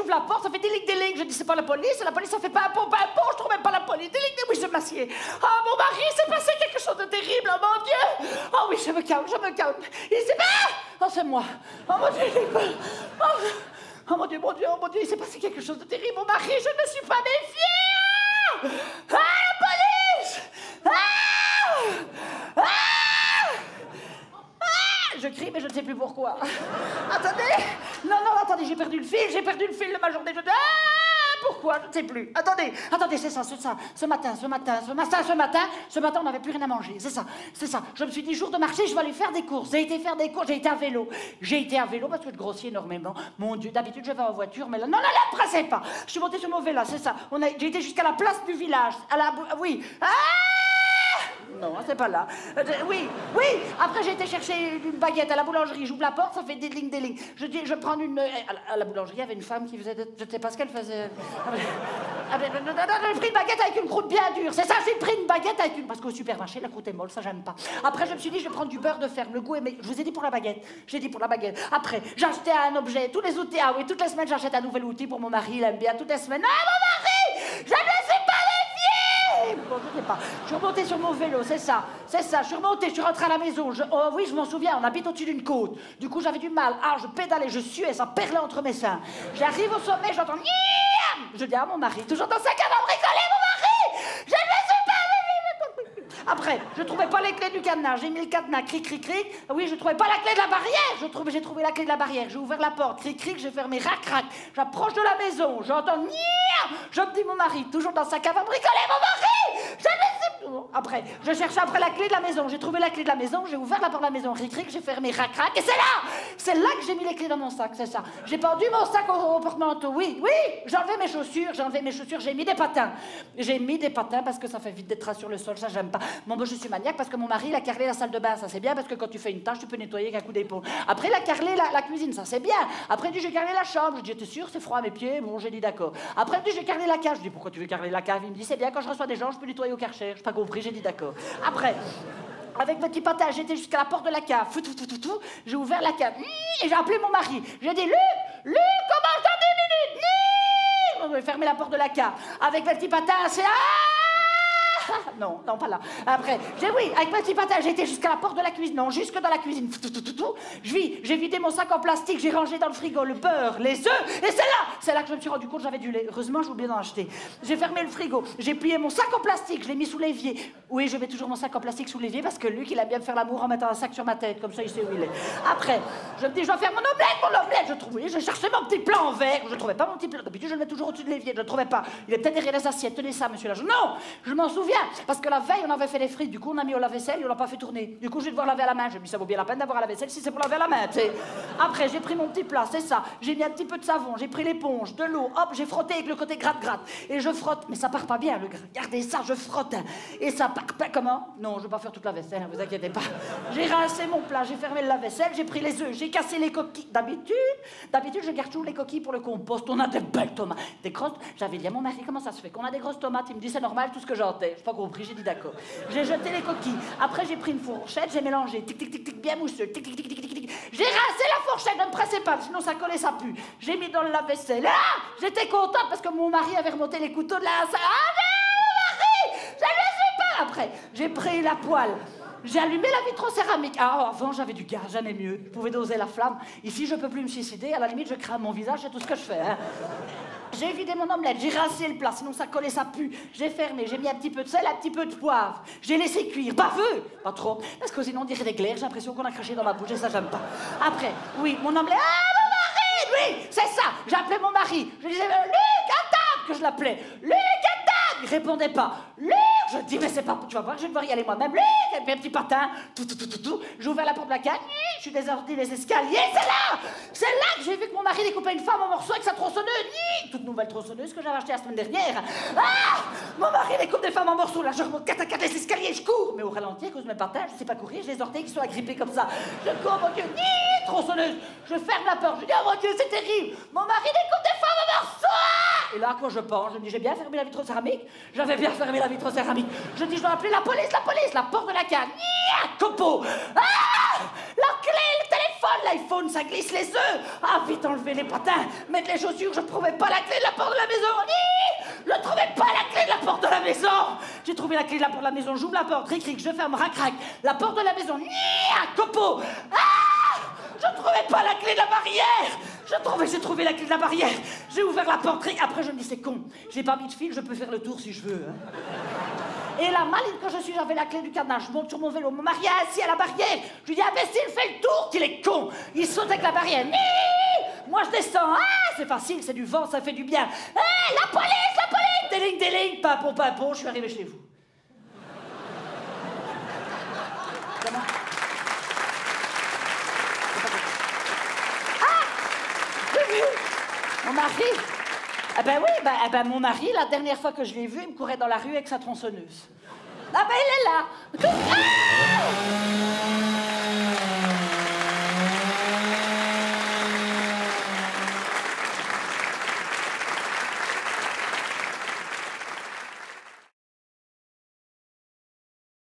j'ouvre la porte, ça fait des lignes. Je dis, c'est pas la police, ça fait pas un pont, je trouve même pas la police. Des lignes, oui, je m'assieds. Ah, mon mari, s'est passé quelque chose de terrible, oh mon Dieu. Oh oui, je me calme. Il s'est oh, c'est moi. Oh mon Dieu, j'ai peur. Oh mon Dieu, il s'est passé quelque chose de terrible. Mon mari, je ne me suis pas méfiée. Ah, la police. Je crie, mais je ne sais plus pourquoi. Attendez. Non, attendez, j'ai perdu le fil de ma journée. Pourquoi? Je ne sais plus. Attendez, c'est ça. Ce matin, on n'avait plus rien à manger. C'est ça. Je me suis dit, jour de marché, je vais aller faire des courses. J'ai été à vélo. Parce que je grossis énormément. Mon Dieu, d'habitude, je vais en voiture, mais là, non, ne pressez pas. Je suis montée sur mon vélo, c'est ça. J'ai été jusqu'à la place du village. Oui. Non, c'est pas là. Oui. Après, j'ai été chercher une baguette à la boulangerie. J'ouvre la porte, ça fait des lignes. Je prends une... À la boulangerie, il y avait une femme qui faisait... Je ne sais pas ce qu'elle faisait. J'ai pris une baguette avec une croûte bien dure. C'est ça, j'ai pris une baguette avec une... Parce qu'au supermarché, la croûte est molle, ça, j'aime pas. Après, je me suis dit, je vais prendre du beurre de ferme. Le goût est... Mais je vous ai dit pour la baguette. Après, j'ai acheté un objet. Tous les outils... Ah oui, toutes les semaines, j'achète un nouvel outil pour mon mari. Il aime bien. Toutes les semaines... Ah, mon mari! Je ne sais pas méfier! Bon, je sais pas. Je suis remontée sur mon vélo, c'est ça. Je suis rentrée à la maison. Oh oui, je m'en souviens, on habite au-dessus d'une côte. Du coup, j'avais du mal. Ah, je pédalais, je suais, ça perlait entre mes seins. J'arrive au sommet, j'entends... Je dis à mon mari, toujours dans sa cave à bricoler, mon mari! Je ne sais pas... Après, je trouvais pas les clés du cadenas. J'ai mis le cadenas, cric. Oui, je trouvais pas la clé de la barrière. J'ai trouvé la clé de la barrière. J'ai ouvert la porte, cric, j'ai fermé, rac. J'approche de la maison, j'entends... Je me dis, mon mari, toujours dans sa cave à bricoler, mon mari! Je ne sais pas... Après, je cherchais après la clé de la maison. J'ai trouvé la clé de la maison, j'ai ouvert la porte de la maison, cric, j'ai fermé, rac. Et c'est là que j'ai mis les clés dans mon sac, c'est ça. J'ai pendu mon sac au porte-manteau. Oui, j'ai enlevé mes chaussures, j'ai mis des patins. J'ai mis des patins parce que ça fait vite des traces sur le sol, ça j'aime pas. Bon, moi je suis maniaque parce que mon mari il a carrelé la salle de bain, ça c'est bien parce que quand tu fais une tâche, tu peux nettoyer avec un coup d'épaule. Après, il a carrelé la cuisine, ça c'est bien. Après, j'ai carrelé la chambre. Je dis, t'es sûr, c'est froid à mes pieds? Bon, j'ai dit d'accord. Après, j'ai carrelé la cave. Je dis, pourquoi tu veux carreler la cave? Il me dit, c'est bien, quand je reçois des gens, je peux nettoyer au Karcher. Je n'ai pas compris, j'ai dit d'accord. Après, avec mes petits patins, j'étais jusqu'à la porte de la cave. J'ai ouvert la cave. Et j'ai appelé mon mari. J'ai dit, Luc, commence dans 10 minutes. On va fermer la porte de la cave. Avec mes petits patins, c'est... Non, pas là. Après, avec mes petits patins, j'ai été jusqu'à la porte de la cuisine. Non, jusque dans la cuisine. J'ai vidé mon sac en plastique, j'ai rangé dans le frigo le beurre, les œufs, et c'est là que je me suis rendu compte que j'avais du lait. Heureusement, j'ai oublié d'en acheter. J'ai fermé le frigo, j'ai plié mon sac en plastique, je l'ai mis sous l'évier. Oui, je mets toujours mon sac en plastique sous l'évier parce que Luc, il aime bien me faire l'amour en mettant un sac sur ma tête, comme ça il sait où il est. Après, je me dis, je vais faire mon omelette, je cherchais mon petit plat en verre, je trouvais pas mon petit plat. D'habitude, je le mets toujours au-dessus de l'évier, je le trouvais pas. Il est peut-être derrière les assiettes, tenez ça, monsieur là. Non, je m'en souviens. Parce que la veille, on avait fait les frites. Du coup, on a mis au lave-vaisselle et on l'a pas fait tourner. Du coup, je vais devoir laver à la main. J'ai dit, ça vaut bien la peine d'avoir à la vaisselle si c'est pour laver à la main, tu sais. Après, j'ai pris mon petit plat, c'est ça. J'ai mis un petit peu de savon, j'ai pris l'éponge, de l'eau, hop, j'ai frotté avec le côté gratte-gratte. Et je frotte. Mais ça part pas bien, le gratte. Regardez ça, je frotte. Et ça part pas. Comment? Non, je vais pas faire toute la vaisselle, hein, vous inquiétez pas. J'ai rincé mon plat, j'ai fermé le lave-vaisselle, j'ai pris les œufs, j'ai cassé les coquilles. D'habitude, je garde toujours les coquilles pour le compost. On a des belles tomates. Des grosses. J'avais dit à mon mari, comment ça se fait qu'on a des grosses tomates? Il me dit, c'est normal, tout ce que j'entends. J'ai pas compris, j'ai dit d'accord. J'ai jeté les coquilles. Après, j'ai pris une fourchette, j'ai mélangé. Tic, bien mousseux. Tic. J'ai rincé la fourchette, ne me pressez pas, sinon ça collait, ça pue. J'ai mis dans le lave-vaisselle. Ah! J'étais contente parce que mon mari avait remonté les couteaux de la... Ah non, mon mari! Je ne sais pas! Après, j'ai pris la poêle. J'ai allumé la vitrocéramique. Ah, avant, j'avais du gaz, jamais mieux. Je pouvais doser la flamme. Ici, je peux plus me suicider. À la limite, je crame mon visage, c'est tout ce que je fais. Hein. J'ai vidé mon omelette, j'ai rincé le plat, sinon ça collait, ça pue. J'ai fermé, j'ai mis un petit peu de sel, un petit peu de poivre. J'ai laissé cuire, baveux, pas trop, parce que sinon on dirait des glaires, j'ai l'impression qu'on a craché dans ma bouche et ça j'aime pas. Après, oui, mon omelette, ah, mon mari, oui, c'est ça. J'ai appelé mon mari, je disais, Luc, à table, que je l'appelais. Luc, à table, il répondait pas. Luc, je dis, mais c'est pas, tu vas voir, je vais devoir y aller moi-même. Luc, et puis un petit patin, tout. J'ai ouvert la porte de la cave, je suis descendu les escaliers, c'est là que j'ai vu que mon mari découpait une femme en morceaux avec sa tronçonneuse. Toute nouvelle tronçonneuse que j'avais achetée la semaine dernière. Ah! Mon mari découpe des femmes en morceaux. Là, je remonte 4 à 4 les escaliers, je cours. Mais au ralenti, à cause de mes patins, je sais pas courir, j'ai les orteils qui sont agrippés comme ça. Je cours, mon Dieu, tronçonneuse. Je ferme la porte, je dis, oh mon Dieu, c'est terrible. Mon mari découpe des femmes en morceaux. Et là, quand je pense, je me dis, j'ai bien fermé la vitrocéramique. J'avais bien fermé la vitrocéramique. Je dis, je dois appeler la police, la porte de la cave. Copeau. Ah! La clé, le téléphone. folle, l'iPhone, ça glisse les œufs. Ah, vite enlever les patins, mettre les chaussures, je ne trouvais pas la clé de la porte de la maison. Je ne trouvais pas la clé de la porte de la maison. J'ai trouvé la clé de la porte de la maison, j'ouvre la porte, cric-cric, je ferme, rac-rac. La porte de la maison, un copeau. Ah, je ne trouvais pas la clé de la barrière. J'ai trouvé la clé de la barrière. J'ai ouvert la porte, après je me dis, c'est con. J'ai pas mis de fil, je peux faire le tour si je veux. Hein. Et la maline que je suis, j'avais la clé du cadenas. Je monte sur mon vélo, mon mari est assis à la barrière. Je lui dis, imbécile, fais le tour, qu'il est con. Il saute avec la barrière. Moi, je descends. Ah, c'est facile, c'est du vent, ça fait du bien. Hé, la police, la police. Déling, papon, je suis arrivé chez vous. Comment? Ah, j'ai vu. Mon mari. Ah ben oui, mon mari, la dernière fois que je l'ai vu, il me courait dans la rue avec sa tronçonneuse. Ah ben il est là. Ah